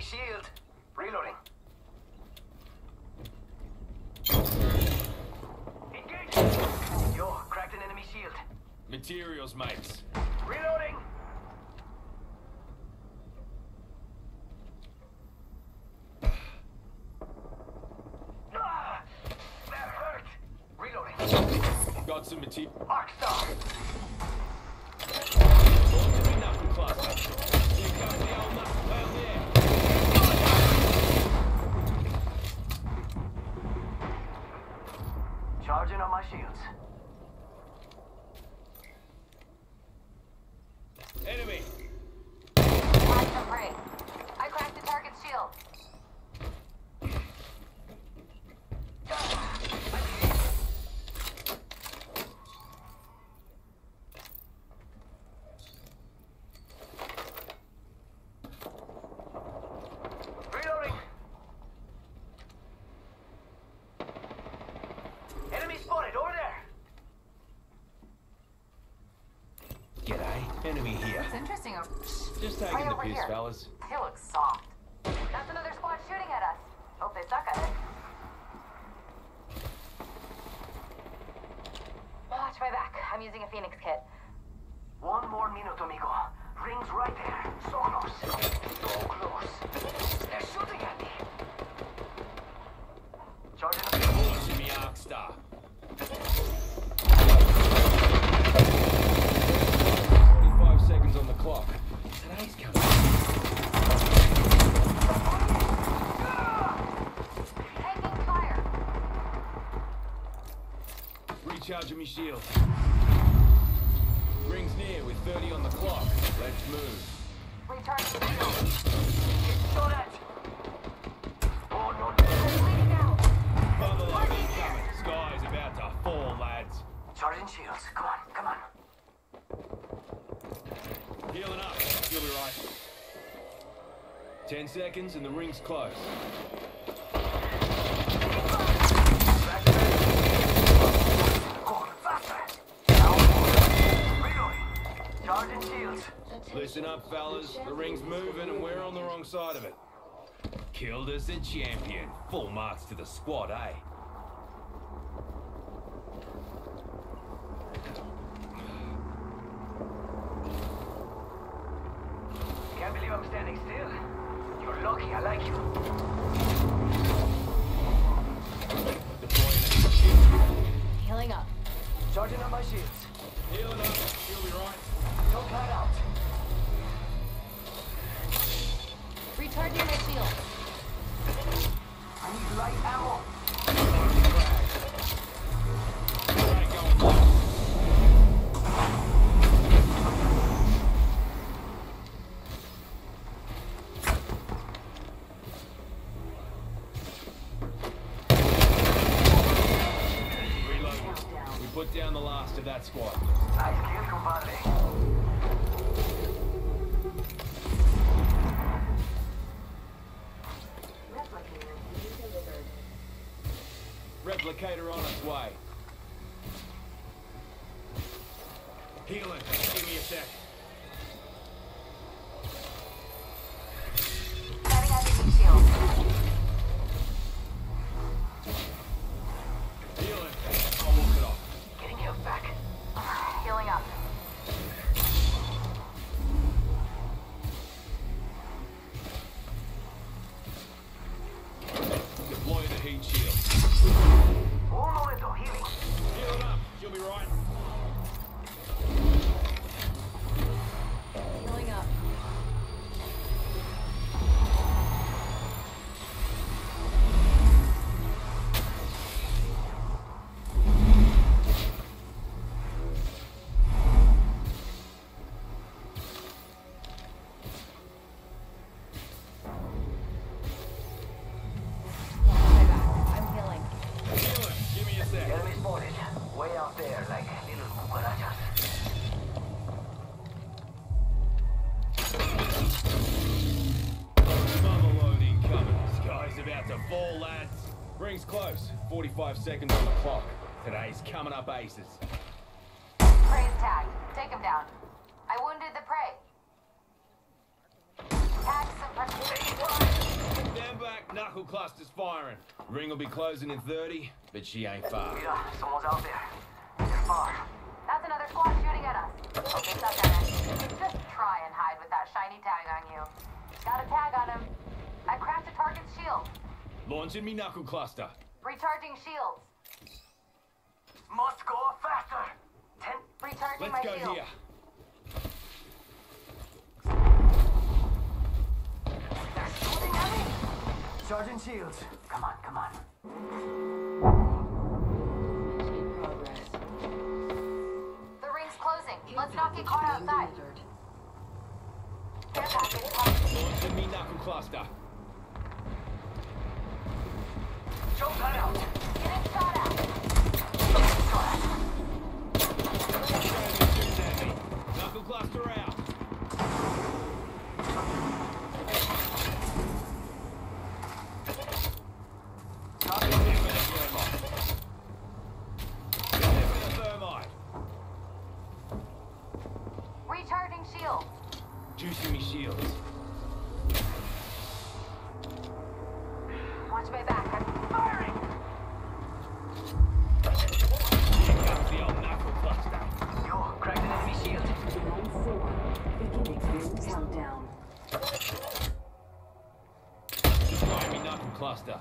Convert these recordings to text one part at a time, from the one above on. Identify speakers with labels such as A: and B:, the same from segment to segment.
A: shield. Reloading. Engage! Yo, cracked an enemy shield.
B: Materials, mates.
A: Reloading! Ah, that hurt! Reloading.
B: Got some material.
A: Arc star!
B: Knuckle cluster. Here comes the old knuckle down there.
A: Charging on my shields.
B: Enemy.
C: Watch the prey. I cracked the target's shield.
A: Reloading! Enemy spotted over there!
B: G'day. Enemy here.
C: It's interesting.
B: Just taking
C: Right
B: the
C: over
B: piss,
C: here.
B: fellas.
C: They look soft. That's another squad shooting at us. Hope they suck at it. Watch my back. I'm using a Phoenix kit.
A: One more minute, amigo. Rings right there. So close. So close. They're shooting at me. Charging up.
B: Watching me arc star. 45 seconds on the clock. Today's coming.
C: Taking fire.
B: Recharging me shield. Rings near with 30 on the clock. Let's move.
C: Recharging shield.
A: Get shot at. Oh, no.
C: Bleeding out.
B: Bubble up incoming. Sky's about to fall, lads.
A: Charging shields. Come on, come on.
B: Healing up. You'll be right. 10 seconds and the ring's close.
A: Go faster. Now, reloading. Charging shields.
B: Listen up, fellas. The ring's moving and we're on the wrong side of it. Killed as a champion. Full marks to the squad, eh?
A: Can't believe I'm standing still. You're lucky, I like you.
B: Deploying the shield.
C: Healing up.
A: Charging on my shields.
B: Healing up. You'll be right.
A: Don't cut out.
C: Recharging my shield.
A: I need light ammo.
B: Right, going. Reloading. We put down the last of that squad.
A: Nice kill, compadre.
B: Replicator on its way. Healing. Give me a sec.
C: Setting up the shield.
B: Healing. I'll walk it off.
A: Getting health back.
C: Healing up.
B: Deploy the heat shield.
A: Un momento, healing.
B: Healing up. You'll be right.
C: Healing up. My back. I'm healing.
B: Healing. Give me a sec.
A: Enemy spotted. Way out there, like little cucarachas.
B: Mother load incoming. Sky's about to fall, lads. Ring's close. 45 seconds on the clock. Today's coming up aces.
C: Prey's tagged. Take him down. I wounded the prey. Tag suppressed.
B: Knuckle cluster's firing. Ring will be closing in 30, but she ain't far.
A: Mira, someone's out there. They're far.
C: That's another squad shooting at us. Hope they suck at it. Just try and hide with that shiny tag on you. Got a tag on him. I cracked a target's shield.
B: Launching me knuckle cluster.
C: Recharging shields.
A: Must go faster.
C: Recharging
B: Let's
C: my
B: go
C: shield.
B: here.
A: They're shooting at me. Charging shields. Come on, come on.
C: The ring's closing. Let's not get caught outside. Care package coming.
B: Launching me knuckle cluster.
A: Jump that out.
C: Getting shot at.
B: Shooting at me. Knuckle cluster out.
C: Recharging shield.
B: Juicing me shields.
C: Watch my back. I'm
A: Firing.
B: Here comes the old knuckle cluster.
A: Yo, cracked an enemy shield.
D: Round 4. Beginning ring countdown.
B: Destroy me knuckle cluster.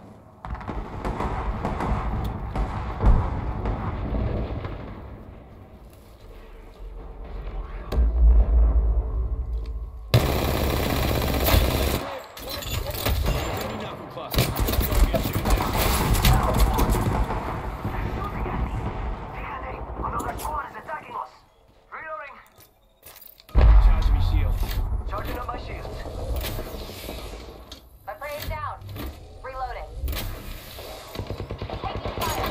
A: Another squad is attacking us. Reloading.
B: Charge me shields.
A: Charging up my shields.
C: My prey is down. Reloading. Taking fire.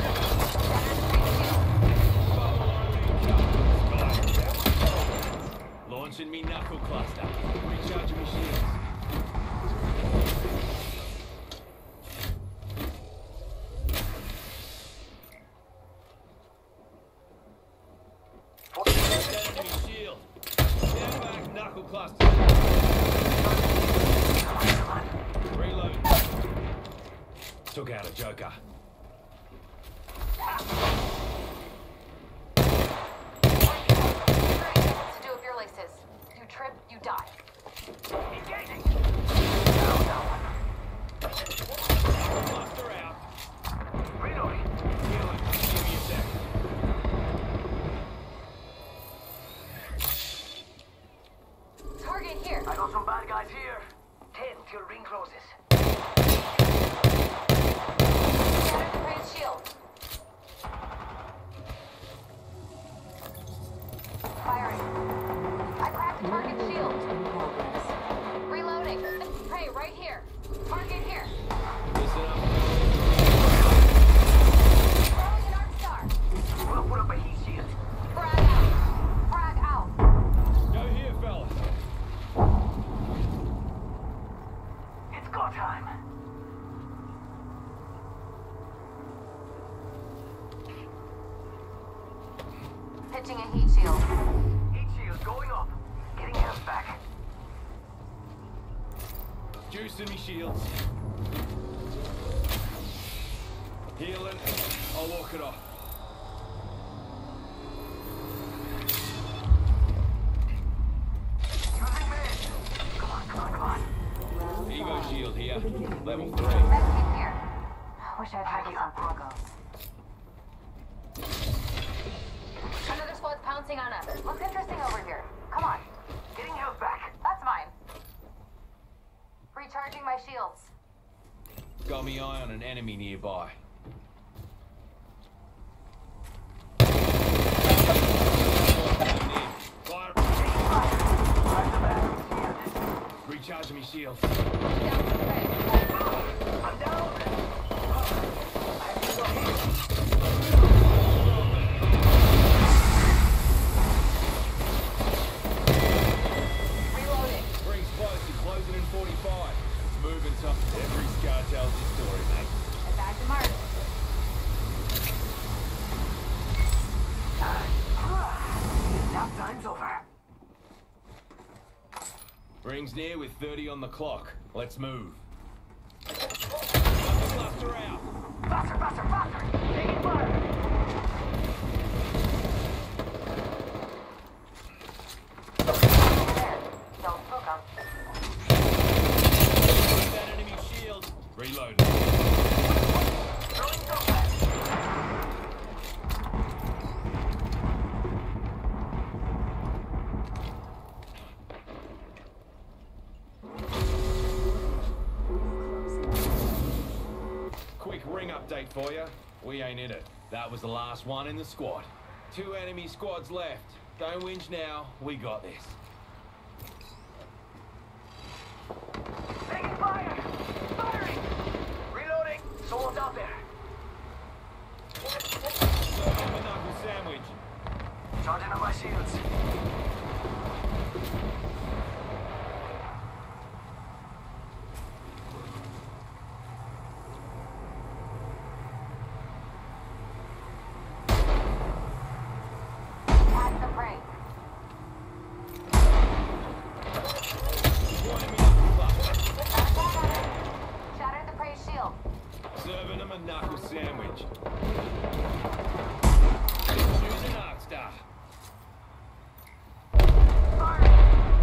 B: Launching me knuckle cluster. Recharging me shields. Enemy shield. Stand back, knuckle cluster. Reload. Took out a joker.
C: To do with your laces. You trip, you die.
A: Engaging.
B: Cluster out.
A: Reloading.
B: Healing. Give me a sec.
C: Target here.
A: I got some bad guys here. 10 till ring closes.
C: Shattered the prey's shield. Firing. I cracked a target's shield.
D: In progress.
C: Reloading. Prey right here. Target here.
B: Listen up.
C: Throwing an arc star.
A: We'll put up a heat shield.
C: Frag out. Frag out.
B: Go here, fellas.
A: It's go time.
C: Pitching a heat shield.
A: Heat shield going up. Getting health back.
B: Juicing me shields. Healing. I'll walk it off.
A: Using meds. Come on, come on, come on.
D: Round
B: Ego
D: 5.
B: shield here.
D: Beginning
B: Level
D: ring
B: 3.
C: Medkit here. Wish I'd had this on Pogos. Another squad's pouncing on us. Looks interesting over here. Come on.
A: Getting health back.
C: That's mine. Recharging my shields.
B: Got me eye on an enemy nearby. Fire.
A: Drive the back. Shield.
B: Recharging me shields.
C: Down to prey.
A: I'm down. I have to go
C: Reloading.
B: Rings close. Closing in 45. It's moving tough. Every scar tells its story, mate.
C: And back to Mars.
A: Nap time's over.
B: Rings near with 30 on the clock. Let's move.
A: Faster, faster, faster! Taking fire!
C: Over there. Don't spook 'em.
B: That enemy shield. Reload.
A: Throwing gunfire!
B: Quick ring update for you. We ain't in it. That was the last one in the squad. 2 enemy squads left. Don't whinge now. We got this.
A: Taking fire! Firing! Reloading! Someone's out there!
B: Serve him a knuckle sandwich.
A: Charging on my shields.
C: Tag the prey.
B: One enemy knuckle buster.
C: Got a tag on him. Shattered the prey's shield.
B: Serving him a knuckle sandwich. Choosing Arkstar.
A: Firing!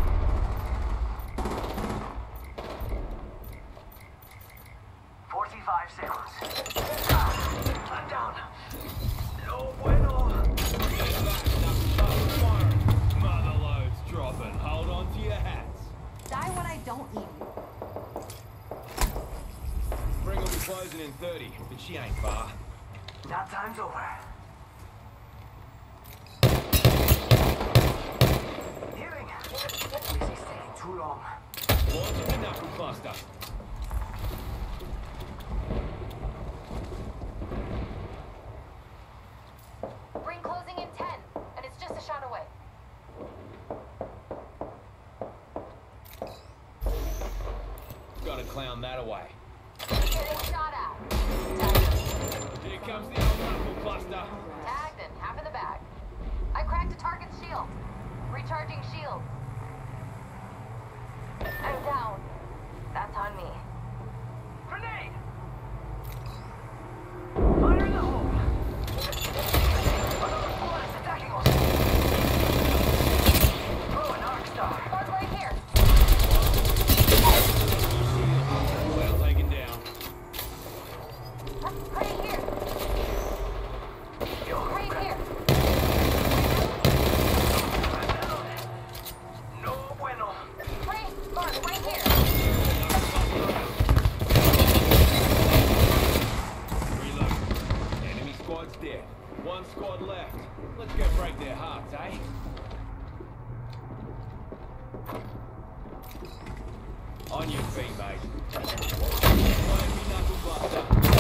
A: 45 seconds. I'm down. No bueno.
B: Get back, knuckle buster firing. Mother loads dropping. Hold on to your hats.
C: Die when I don't eat you.
B: Ring will be closing in 30, but she ain't far.
A: That time's over. Healing. This is taking too long.
B: Launching the knuckle buster.
C: Ring closing in 10, and it's just a shot away.
B: Gotta clown that away.
C: Getting shot at. Tagged him.
B: Here comes the old knuckle buster.
C: Tagged and half in the bag. I cracked a target's shield. Recharging shield. I'm down. That's on me.
A: Grenade! Fire in the hole! Another squad is attacking us! Throw an Arkstar!
C: Bug right here.
B: Well taken down.
C: Right here.
A: Yo,
C: Right here.
A: no bueno!
C: Right, Mark, right here.
B: Reload. Enemy squad's dead. One squad left. Let's go break their hearts, eh? On your feet, mate. One enemy knuckle buster.